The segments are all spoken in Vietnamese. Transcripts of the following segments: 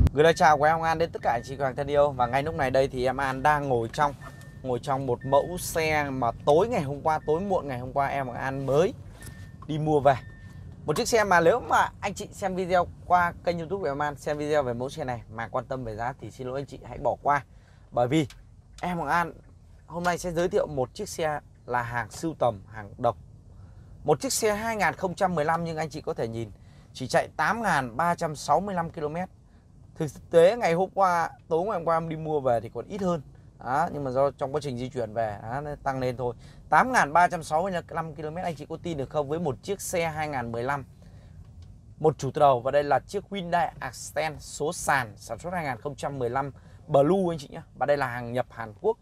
Gửi lời chào của em An đến tất cả anh chị hàng thân yêu. Và ngay lúc này đây thì em An đang ngồi trong một mẫu xe mà tối muộn ngày hôm qua em An mới đi mua về. Một chiếc xe mà nếu mà anh chị xem video qua kênh YouTube của em An, xem video về mẫu xe này mà quan tâm về giá thì xin lỗi anh chị hãy bỏ qua. Bởi vì em An hôm nay sẽ giới thiệu một chiếc xe là hàng sưu tầm, hàng độc. Một chiếc xe 2015 nhưng anh chị có thể nhìn chỉ chạy 8.365 km. Thực tế ngày hôm qua, tối ngày hôm qua em đi mua về thì còn ít hơn. Đó, nhưng mà do trong quá trình di chuyển về nó tăng lên thôi. 8.365 km anh chị có tin được không, với một chiếc xe 2015 một chủ từ đầu. Và đây là chiếc Hyundai Accent số sàn sản xuất 2015 Blue anh chị nhé. Và đây là hàng nhập Hàn Quốc.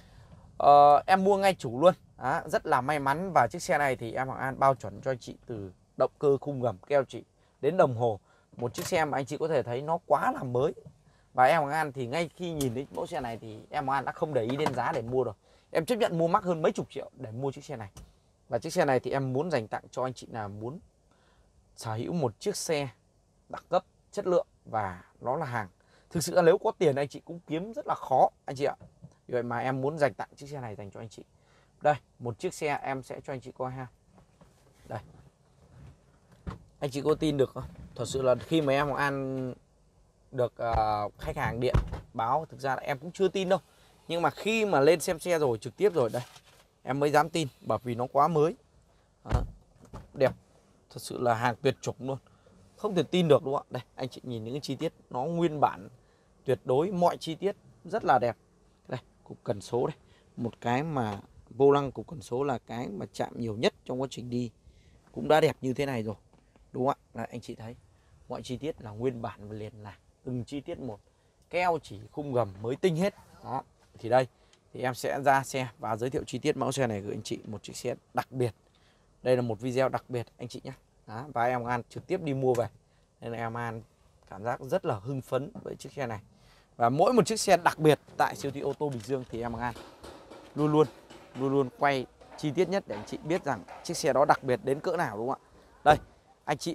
Em mua ngay chủ luôn. Đó, rất là may mắn. Và chiếc xe này thì em Hoàng An bao chuẩn cho anh chị từ động cơ, khung gầm, keo chỉ đến đồng hồ. Một chiếc xe mà anh chị có thể thấy nó quá là mới. Và em Hoàng An thì ngay khi nhìn thấy mẫu xe này thì em Hoàng An đã không để ý đến giá để mua rồi. Em chấp nhận mua mắc hơn mấy chục triệu để mua chiếc xe này. Và chiếc xe này thì em muốn dành tặng cho anh chị nào muốn sở hữu một chiếc xe đẳng cấp, chất lượng và nó là hàng. Thực sự là nếu có tiền anh chị cũng kiếm rất là khó anh chị ạ. Vì vậy mà em muốn dành tặng chiếc xe này dành cho anh chị. Đây, một chiếc xe em sẽ cho anh chị coi ha. Đây. Anh chị có tin được không? Thật sự là khi mà em Hoàng An được khách hàng điện báo, thực ra là em cũng chưa tin đâu. Nhưng mà khi mà lên xem xe rồi, trực tiếp rồi đây, em mới dám tin, bởi vì nó quá mới. Đó, đẹp. Thật sự là hàng tuyệt chủng luôn. Không thể tin được đúng không ạ? Đây, anh chị nhìn những cái chi tiết nó nguyên bản tuyệt đối, mọi chi tiết rất là đẹp. Đây, cục cần số đây. Một cái mà vô lăng cục cần số là cái mà chạm nhiều nhất trong quá trình đi. Cũng đã đẹp như thế này rồi. Đúng không ạ? Đây, anh chị thấy mọi chi tiết là nguyên bản và liền là từng chi tiết một. Keo chỉ, khung gầm mới tinh hết. Đó. Thì đây thì em sẽ ra xe và giới thiệu chi tiết mẫu xe này gửi anh chị một chiếc xe đặc biệt. Đây là một video đặc biệt anh chị nhé. Đó, và em An trực tiếp đi mua về nên là em An cảm giác rất là hưng phấn với chiếc xe này. Và mỗi một chiếc xe đặc biệt tại siêu thị ô tô Bình Dương thì em An luôn luôn quay chi tiết nhất để anh chị biết rằng chiếc xe đó đặc biệt đến cỡ nào, đúng không ạ? Đây, anh chị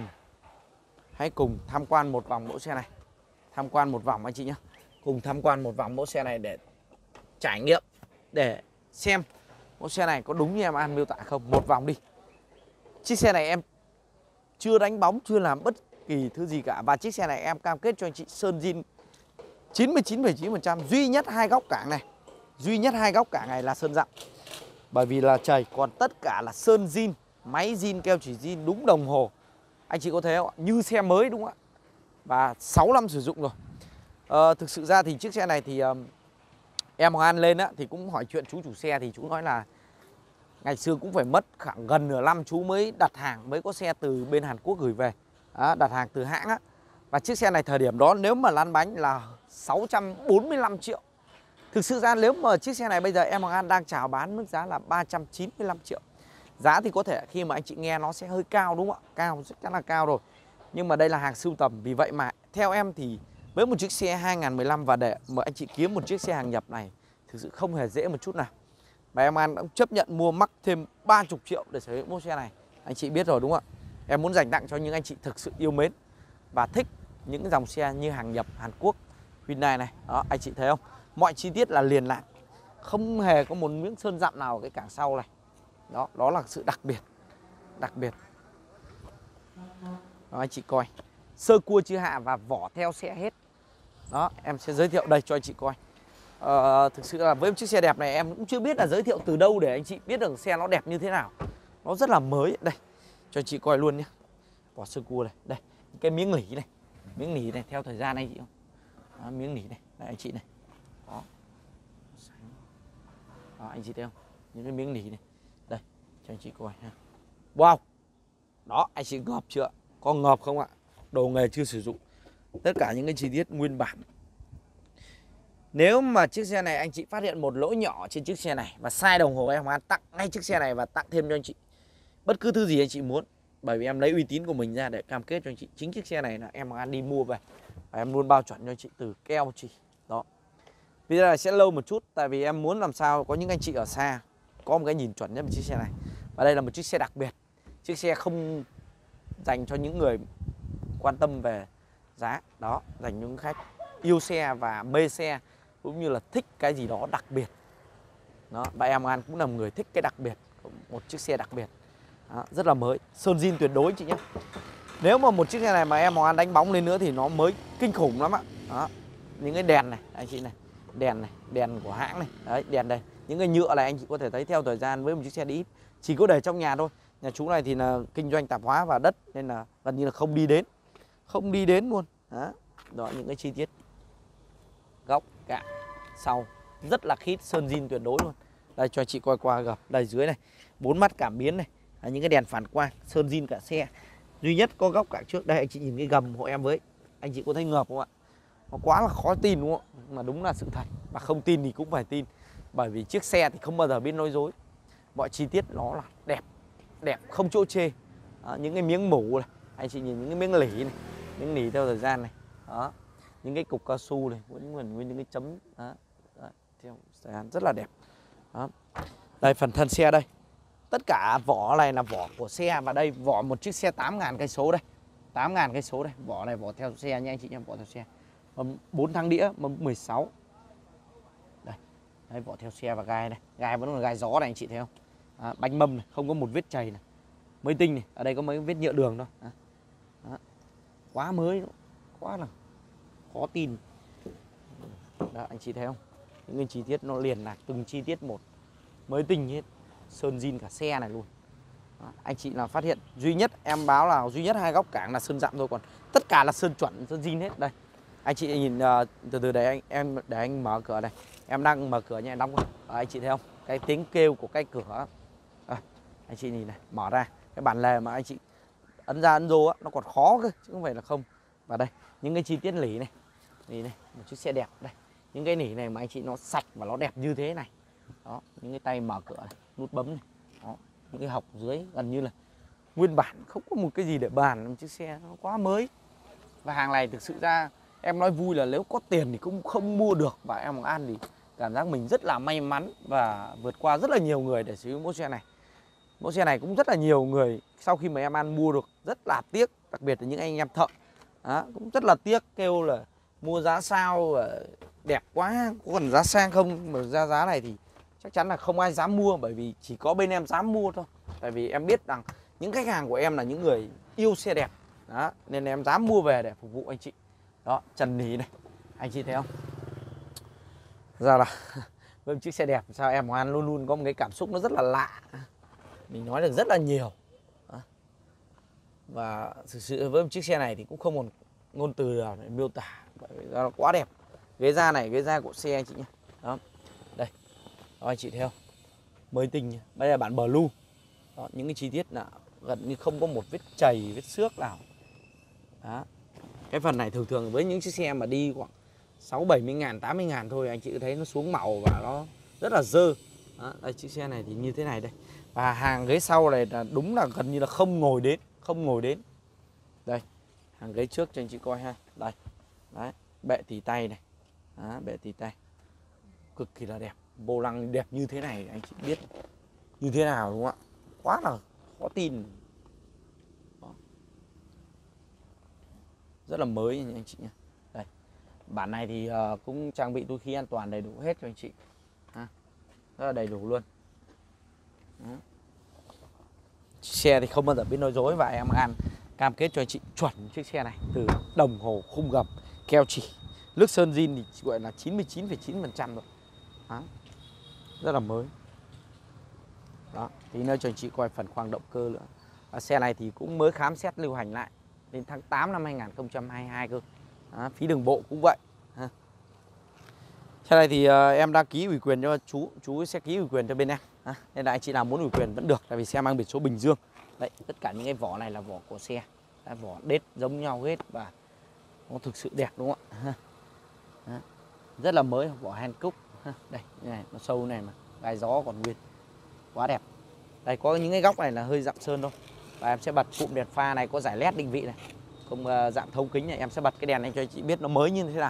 hãy cùng tham quan một vòng mẫu xe này. Tham quan một vòng anh chị nhé. Cùng tham quan một vòng mẫu xe này để trải nghiệm, để xem mẫu xe này có đúng như em An miêu tả không. Một vòng đi. Chiếc xe này em chưa đánh bóng, chưa làm bất kỳ thứ gì cả. Và chiếc xe này em cam kết cho anh chị sơn zin 99,9%. Duy nhất hai góc cảng này, duy nhất hai góc cảng này là sơn dặm, bởi vì là trời. Còn tất cả là sơn zin, máy zin, keo chỉ zin, đúng đồng hồ. Anh chị có thấy không ạ? Như xe mới đúng không ạ? Và 6 năm sử dụng rồi. Thực sự ra thì chiếc xe này thì em Hoàng An lên á, thì cũng hỏi chuyện chú chủ xe. Thì chú nói là ngày xưa cũng phải mất khoảng gần nửa năm chú mới đặt hàng, mới có xe từ bên Hàn Quốc gửi về. Đó, đặt hàng từ hãng á. Và chiếc xe này thời điểm đó nếu mà lăn bánh là 645 triệu. Thực sự ra nếu mà chiếc xe này bây giờ em Hoàng An đang chào bán mức giá là 395 triệu. Giá thì có thể khi mà anh chị nghe nó sẽ hơi cao đúng không ạ? Cao, chắc chắn là cao rồi. Nhưng mà đây là hàng sưu tầm. Vì vậy mà theo em thì với một chiếc xe 2015 và để mà anh chị kiếm một chiếc xe hàng nhập này thực sự không hề dễ một chút nào. Và em An cũng chấp nhận mua mắc thêm 30 triệu để sở hữu mẫu xe này. Anh chị biết rồi đúng không ạ? Em muốn dành tặng cho những anh chị thực sự yêu mến và thích những cái dòng xe như hàng nhập Hàn Quốc, Hyundai này. Đó, anh chị thấy không? Mọi chi tiết là liền lạc, không hề có một miếng sơn dặm nào ở cái cảng sau này. Đó, đó là sự đặc biệt. Đặc biệt. Đó, anh chị coi. Sơ cua chưa hạ và vỏ theo xe hết. Đó, em sẽ giới thiệu đây cho anh chị coi. Thực sự là với một chiếc xe đẹp này em cũng chưa biết là giới thiệu từ đâu để anh chị biết được xe nó đẹp như thế nào. Nó rất là mới. Đây, cho anh chị coi luôn nhé. Vỏ sơ cua này. Đây, cái miếng nỉ này. Miếng nỉ này theo thời gian anh chị không? Đó, miếng nỉ này. Đây anh chị này. Đó. Đó, anh chị thấy không? Những cái miếng nỉ này. Đây, cho anh chị coi ha. Wow. Đó, anh chị ngợp chưa? Có ngợp không ạ? Đồ nghề chưa sử dụng. Tất cả những cái chi tiết nguyên bản. Nếu mà chiếc xe này anh chị phát hiện một lỗi nhỏ trên chiếc xe này và sai đồng hồ, em Hoàng An tặng ngay chiếc xe này và tặng thêm cho anh chị bất cứ thứ gì anh chị muốn. Bởi vì em lấy uy tín của mình ra để cam kết cho anh chị. Chính chiếc xe này là em Hoàng An đi mua về và em luôn bao chuẩn cho anh chị từ keo chỉ. Đó. Video này sẽ lâu một chút tại vì em muốn làm sao có những anh chị ở xa có một cái nhìn chuẩn nhất về chiếc xe này. Và đây là một chiếc xe đặc biệt. Chiếc xe không dành cho những người quan tâm về giá. Đó, dành những khách yêu xe và mê xe, cũng như là thích cái gì đó đặc biệt. Đó, và em An cũng là một người thích cái đặc biệt, một chiếc xe đặc biệt. Đó, rất là mới, sơn zin tuyệt đối chị nhé. Nếu mà một chiếc xe này mà em An đánh bóng lên nữa thì nó mới kinh khủng lắm ạ. Đó, những cái đèn này anh chị này, đèn của hãng này, đấy, đèn đây. Những cái nhựa này anh chị có thể thấy theo thời gian với một chiếc xe đi ít chỉ có để trong nhà thôi. Nhà chú này thì là kinh doanh tạp hóa và đất nên là gần như là không đi đến luôn. Đó, những cái chi tiết góc cạnh sau rất là khít, sơn zin tuyệt đối luôn. Đây cho chị coi qua gầm đây dưới này, 4 mắt cảm biến này, những cái đèn phản quang, sơn zin cả xe. Duy nhất có góc cạnh trước đây anh chị nhìn cái gầm hộ em với, anh chị có thấy ngợp không ạ? Nó quá là khó tin đúng không ạ? Mà đúng là sự thật, mà không tin thì cũng phải tin, bởi vì chiếc xe thì không bao giờ biết nói dối. Mọi chi tiết nó là đẹp không chỗ chê. Đó, những cái miếng mủ này, anh chị nhìn những cái miếng lỉ này, miếng nỉ theo thời gian này. Đó, những cái cục cao su này, với những cái chấm đó. Đó, theo thời gian rất là đẹp. Đó. Đây phần thân xe đây, tất cả vỏ này là vỏ của xe, và đây vỏ một chiếc xe 8.000 cây số đây, 8.000 cây số đây. Vỏ này vỏ theo xe nha anh chị em, vỏ theo xe. 4 thang đĩa, 16. Đây, đây vỏ theo xe và gai này, gai vẫn là gai gió này anh chị thấy không? Bánh mâm này, không có một vết chày này, mới tinh này, ở đây có mấy vết nhựa đường thôi. Đó. Quá mới, quá là khó tin. Đó, anh chị thấy không? Những cái chi tiết nó liền lạc từng chi tiết một, mới tinh hết, sơn zin cả xe này luôn. Đó, anh chị nào phát hiện duy nhất em báo là duy nhất 2 góc cản là sơn dặm thôi, còn tất cả là sơn chuẩn, sơn zin hết. Đây anh chị nhìn từ từ đấy, để anh mở cửa đây, em đang mở cửa nha, em đóng. Anh chị thấy không? Cái tiếng kêu của cái cửa. Anh chị nhìn này, mở ra cái bản lề mà anh chị ấn ra ấn vô á, nó còn khó cơ chứ không phải là không. Và đây những cái chi tiết lỉ này, một chiếc xe đẹp đây, những cái nỉ này mà anh chị nó sạch và nó đẹp như thế này. Đó, những cái tay mở cửa này, nút bấm này. Đó, những cái hộc dưới gần như là nguyên bản, không có một cái gì để bàn. Một chiếc xe nó quá mới. Và hàng này thực sự ra em nói vui là nếu có tiền thì cũng không mua được, và em Hoàng An thì cảm giác mình rất là may mắn và vượt qua rất là nhiều người để sở hữu mẫu xe này. Mẫu xe này cũng rất là nhiều người sau khi mà em An mua được rất là tiếc, đặc biệt là những anh em thợ. Đó, cũng rất là tiếc, kêu là mua giá sao, đẹp quá, có cần giá sang không, mà ra giá này thì chắc chắn là không ai dám mua, bởi vì chỉ có bên em dám mua thôi. Tại vì em biết rằng những khách hàng của em là những người yêu xe đẹp. Đó, nên em dám mua về để phục vụ anh chị. Đó, trần nỉ này, anh chị thấy không? Ra là với một chiếc xe đẹp sao em Hoàng An luôn luôn có một cái cảm xúc nó rất là lạ, mình nói được rất là nhiều. Đó. Và thực sự với một chiếc xe này thì cũng không còn ngôn từ nào để miêu tả, bởi vì nó quá đẹp. Ghế da này, ghế da của xe anh chị nhé. Đó, đây, đó anh chị thấy không? Mới tinh nhé. Đây là bản blue. Đó, những cái chi tiết là gần như không có một vết chày, vết xước nào. Đó. Cái phần này thường thường với những chiếc xe mà đi khoảng 60-70 ngàn, 80 ngàn thôi, anh chị thấy nó xuống màu và nó rất là dơ. Đó, đây chiếc xe này thì như thế này đây. Và hàng ghế sau này là đúng là gần như là không ngồi đến. Đây, hàng ghế trước cho anh chị coi ha. Đây, đấy, bệ tỉ tay này. Đó, bệ tỉ tay cực kỳ là đẹp. Vô lăng đẹp như thế này anh chị biết như thế nào đúng không ạ? Quá là khó tin. Đó. Rất là mới anh chị nhé. Đây, bản này thì cũng trang bị túi khí an toàn đầy đủ hết cho anh chị. Rất là đầy đủ luôn. Đó. Xe thì không bao giờ biết nói dối, và em An cam kết cho anh chị chuẩn chiếc xe này, từ đồng hồ, khung gầm, keo chỉ, nước sơn zin thì gọi là 99,9% rồi. Đó. Rất là mới. Đó, tí nữa cho anh chị coi phần khoang động cơ nữa. Xe này thì cũng mới khám xét lưu hành lại đến tháng 8 năm 2022 cơ. Đó, phí đường bộ cũng vậy. Xe này thì em đã ký ủy quyền cho chú sẽ ký ủy quyền cho bên em. Nên là anh chị nào muốn ủy quyền vẫn được, tại vì xe mang biển số Bình Dương. Đấy, tất cả những cái vỏ này là vỏ của xe. Đấy, vỏ đết giống nhau hết và nó thực sự đẹp đúng không ạ? Đó. Rất là mới, vỏ Hankook. Đây, này, nó sâu này mà, gai gió còn nguyên. Quá đẹp. Đây có những cái góc này là hơi dặm sơn thôi. Và em sẽ bật cụm đèn pha này có giải led định vị này. Không dạng thấu kính này, em sẽ bật cái đèn này cho anh chị biết nó mới như thế nào.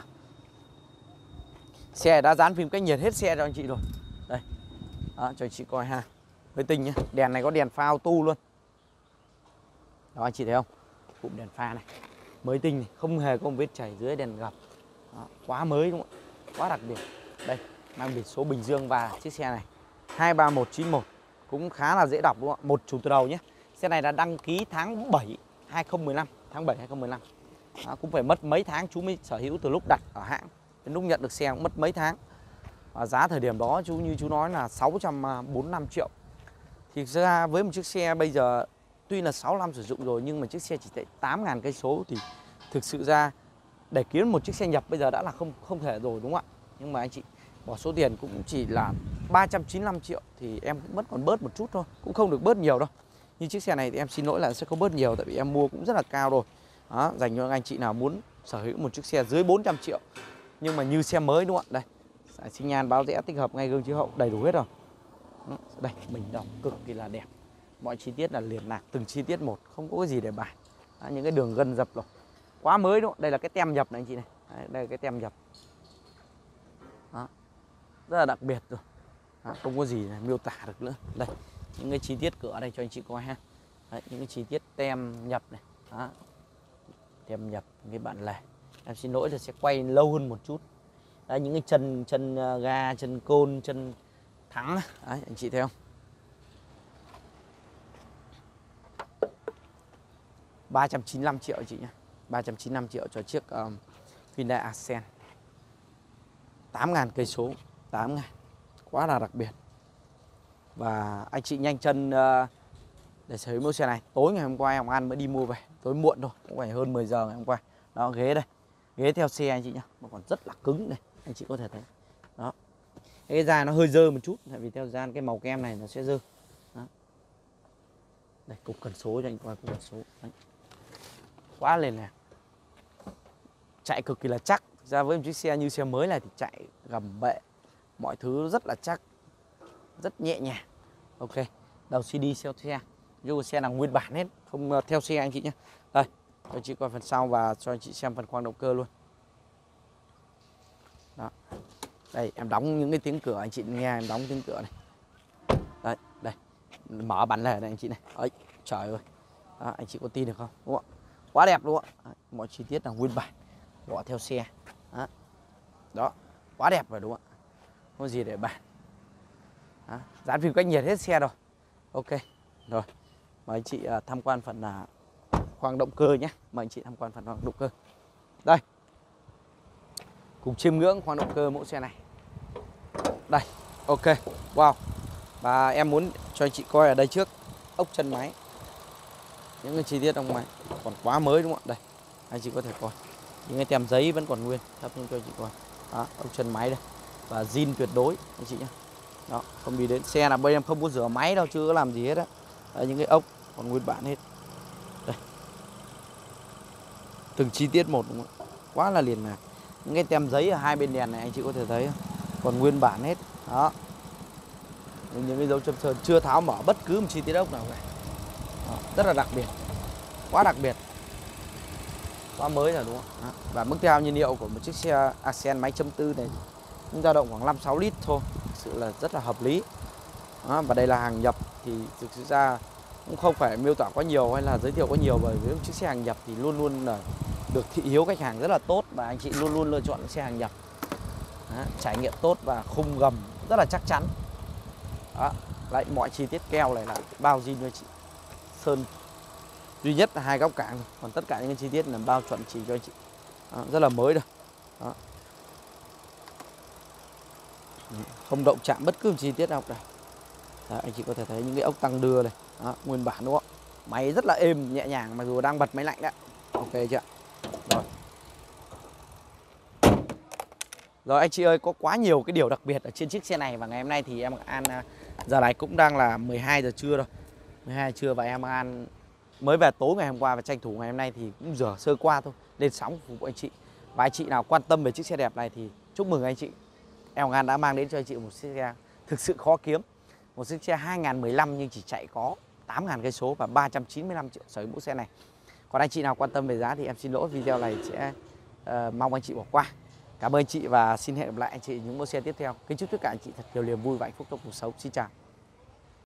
Xe đã dán phim cách nhiệt hết xe cho anh chị rồi. Đây. Đó, cho anh chị coi ha. Mới tinh nhá. Đèn này có đèn pha auto luôn. Đó anh chị thấy không? Cụm đèn pha này. mới tinh này, không hề có một vết chảy dưới đèn gập. Đó, quá mới đúng không ạ? Quá đặc biệt. Đây, mang biển số Bình Dương và chiếc xe này 23191 cũng khá là dễ đọc đúng không ạ? Một chủ từ đầu nhé. Xe này đã đăng ký tháng 7 2015, tháng 7 2015. Đó, cũng phải mất mấy tháng chú mới sở hữu từ lúc đặt ở hãng đến lúc nhận được xe cũng mất mấy tháng. Và giá thời điểm đó như chú nói là 645 triệu. Thì ra với một chiếc xe bây giờ tuy là 6 năm sử dụng rồi nhưng mà chiếc xe chỉ chạy 8.000 cây số thì thực sự ra để kiếm một chiếc xe nhập bây giờ đã là không thể rồi đúng không ạ? Nhưng mà anh chị bỏ số tiền cũng chỉ là 395 triệu thì em cũng vẫn còn bớt một chút thôi, cũng không được bớt nhiều đâu. Nhưng chiếc xe này thì em xin lỗi là sẽ không bớt nhiều tại vì em mua cũng rất là cao rồi. Đó, dành cho anh chị nào muốn sở hữu một chiếc xe dưới 400 triệu nhưng mà như xe mới đúng không ạ? Đây, sải xi nhan báo rẽ tích hợp ngay gương chiếu hậu đầy đủ hết rồi. Đây, bình đồng cực kỳ là đẹp. Mọi chi tiết là liền lạc từng chi tiết một, không có cái gì để bài. Đó, những cái đường gân dập rồi. Quá mới đúng không? Đây là cái tem nhập này anh chị này. Đây là cái tem nhập. Đó. Rất là đặc biệt rồi. Đó, không có gì miêu tả được nữa. Đây, những cái chi tiết cửa đây cho anh chị coi ha. Đấy, những cái chi tiết tem nhập này. Đó. Tem nhập cái bản lề. Em xin lỗi là sẽ quay lâu hơn một chút. Đấy, những cái chân ga, chân côn, chân thắng. Đấy, anh chị thấy không? 395 triệu chị nhé. 395 triệu cho chiếc Hyundai Accent. 8.000 cây số, 8.000. Quá là đặc biệt. Và anh chị nhanh chân để sở hữu mẫu xe này. Tối ngày hôm qua em An mới đi mua về, tối muộn thôi, cũng phải hơn 10 giờ ngày hôm qua. Đó, ghế đây. Ghế theo xe anh chị nhá, mà còn rất là cứng này, anh chị có thể thấy. Đó. Cái da nó hơi dơ một chút tại vì theo da cái màu kem này nó sẽ dơ. Đó. Đây, cục cần số cho anh coi cục cần số. Đấy. Quá lên nè. Chạy cực kỳ là chắc. Thực ra với một chiếc xe như xe mới này thì chạy gầm bệ, mọi thứ rất là chắc, rất nhẹ nhàng. Ok, đầu CD theo xe, dù xe là nguyên bản hết, không theo xe anh chị nhé. Đây, cho chị coi phần sau và cho anh chị xem phần khoang động cơ luôn. Đó. Đây, em đóng những cái tiếng cửa anh chị nghe, em đóng tiếng cửa này. Đấy, đây, mở bản lề này anh chị này. Ấy, trời ơi, đó, anh chị có tin được không? Đúng không? Quá đẹp đúng không ạ? Mọi chi tiết là nguyên bản, bỏ theo xe. Đó, đó, quá đẹp rồi đúng không ạ? Không có gì để bàn. Đó. Dán phim cách nhiệt hết xe rồi. Ok, rồi. Mời anh chị tham quan phần khoang động cơ nhé. Mời anh chị tham quan phần khoang động cơ. Đây, cùng chiêm ngưỡng khoang động cơ mẫu xe này. Đây, ok, wow. Và em muốn cho anh chị coi ở đây trước ốc chân máy. Những cái chi tiết trong máy còn quá mới đúng không ạ? Đây, anh chị có thể coi. Những cái tem giấy vẫn còn nguyên, thắp lên cho anh chị coi. Đó, ốc chân máy đây. Và zin tuyệt đối anh chị nhé. Đó, không đi đến xe là bên em không có rửa máy đâu, chưa có làm gì hết á. Đây, những cái ốc còn nguyên bản hết. Đây. Từng chi tiết một đúng không? Quá là liền lạc. Những cái tem giấy ở hai bên đèn này anh chị có thể thấy còn nguyên bản hết. Đó. Những cái dấu chấm sơn chưa tháo mở bất cứ một chi tiết ốc nào cả. Đó, rất là đặc biệt. Quá đặc biệt. Quá mới rồi đúng không? Đó. Và mức theo nhiên liệu của một chiếc xe Accent máy chấm tư này cũng dao động khoảng 5-6 lít thôi. Thực sự là rất là hợp lý. Đó, và đây là hàng nhập thì thực sự ra cũng không phải miêu tả quá nhiều hay là giới thiệu quá nhiều, bởi vì chiếc xe hàng nhập thì luôn luôn là được thị hiếu khách hàng rất là tốt và anh chị luôn luôn lựa chọn xe hàng nhập. Đó, trải nghiệm tốt và khung gầm rất là chắc chắn. Đó, lại mọi chi tiết keo này là bao zin cho chị. Sơn duy nhất là hai góc cảng, còn tất cả những cái chi tiết là bao chuẩn chỉ cho anh chị. Đó, rất là mới rồi. Đó. Không động chạm bất cứ một chi tiết nào cả. Đó, anh chị có thể thấy những cái ốc tăng đưa này. Đó, nguyên bản đúng không? Máy rất là êm, nhẹ nhàng mặc dù đang bật máy lạnh đấy. Ok chưa? Rồi. Rồi anh chị ơi, có quá nhiều cái điều đặc biệt ở trên chiếc xe này. Và ngày hôm nay thì em An giờ này cũng đang là 12 giờ trưa rồi. 12 giờ trưa và em An mới về tối ngày hôm qua và tranh thủ ngày hôm nay thì cũng rửa sơ qua thôi, lên sóng phục vụ anh chị. Và anh chị nào quan tâm về chiếc xe đẹp này thì chúc mừng anh chị. Em An đã mang đến cho anh chị một chiếc xe thực sự khó kiếm. Một chiếc xe 2015 nhưng chỉ chạy có 8.000 cây số và 395 triệu sở hữu mẫu xe này. Còn anh chị nào quan tâm về giá thì em xin lỗi, video này sẽ mong anh chị bỏ qua. Cảm ơn anh chị và xin hẹn gặp lại anh chị những mẫu xe tiếp theo. Kính chúc tất cả anh chị thật nhiều niềm vui và hạnh phúc trong cuộc sống. Xin chào.